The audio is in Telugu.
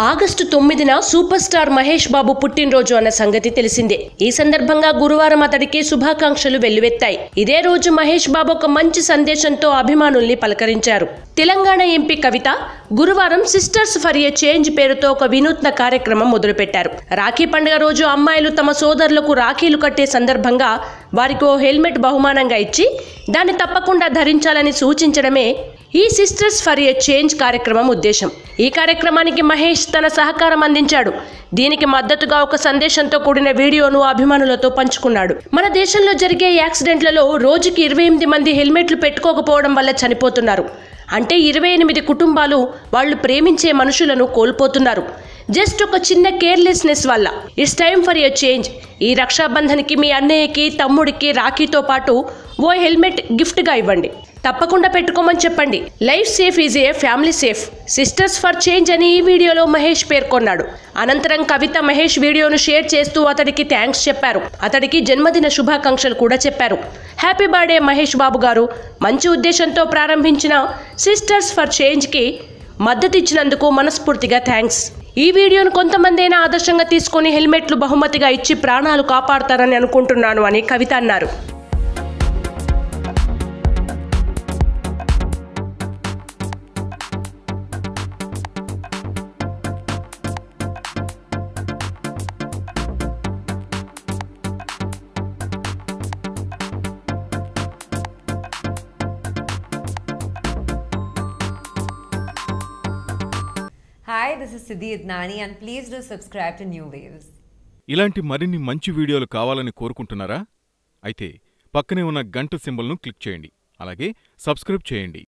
ఆగస్టు 9న సూపర్ స్టార్ మహేష్ బాబు పుట్టినరోజు అన్న సంగతి తెలిసిందే. ఈ సందర్భంగా గురువారం అతడికి శుభాకాంక్షలు వెల్లువెత్తాయి. ఇదే రోజు మహేష్ బాబు ఒక మంచి సందేశంతో అభిమానుల్ని పలకరించారు. తెలంగాణ ఎంపీ కవిత గురువారం సిస్టర్స్ ఫర్ ఏ చేంజ్ పేరుతో ఒక వినూత్న కార్యక్రమం మొదలుపెట్టారు. రాఖీ పండుగ రోజు అమ్మాయిలు తమ సోదరులకు రాఖీలు కట్టే సందర్భంగా వారికి ఓ హెల్మెట్ బహుమానంగా ఇచ్చి దాన్ని తప్పకుండా ధరించాలని సూచించడమే ఈ సిస్టర్స్ ఫర్ ఏ చేంజ్ కార్యక్రమం ఉద్దేశం. ఈ కార్యక్రమానికి మహేష్ తన సహకారం అందించాడు. దీనికి మద్దతుగా ఒక సందేశంతో కూడిన వీడియోను అభిమానులతో పంచుకున్నాడు. మన దేశంలో జరిగే యాక్సిడెంట్లలో రోజుకి 28 మంది హెల్మెట్లు పెట్టుకోకపోవడం వల్ల చనిపోతున్నారు. అంటే 28 కుటుంబాలు వాళ్ళు ప్రేమించే మనుషులను కోల్పోతున్నారు. జస్ట్ ఒక చిన్న కేర్లెస్నెస్ వల్ల. It's time for a change. ఈ రక్షాబంధన్కి మీ అన్నయ్యకి, తమ్ముడికి రాఖీతో పాటు ఓ హెల్మెట్ గిఫ్ట్గా ఇవ్వండి. తప్పకుండా పెట్టుకోమని చెప్పండి. Life safe is a family safe. Sisters for change అని ఈ వీడియోలో మహేష్ పేర్కొన్నాడు. అనంతరం కవిత మహేష్ వీడియోను షేర్ చేస్తూ అతడికి థ్యాంక్స్ చెప్పారు. అతడికి జన్మదిన శుభాకాంక్షలు కూడా చెప్పారు. హ్యాపీ బర్త్డే మహేష్ బాబు గారు. మంచి ఉద్దేశంతో ప్రారంభించిన సిస్టర్స్ ఫర్ చేంజ్కి మద్దతిచ్చినందుకు మనస్ఫూర్తిగా థ్యాంక్స్. ఈ వీడియోను కొంతమందైనా ఆదర్శంగా తీసుకొని హెల్మెట్లు బహుమతిగా ఇచ్చి ప్రాణాలు కాపాడతారని అనుకుంటున్నాను అని కవిత అన్నారు. Hi, this is Siddhi Idnani and please do subscribe to New Waves. ఇలాంటి మరిన్ని మంచి వీడియోలు కావాలని కోరుకుంటున్నారా? అయితే పక్కనే ఉన్న గంట సింబల్ను క్లిక్ చేయండి. అలాగే సబ్స్క్రైబ్ చేయండి.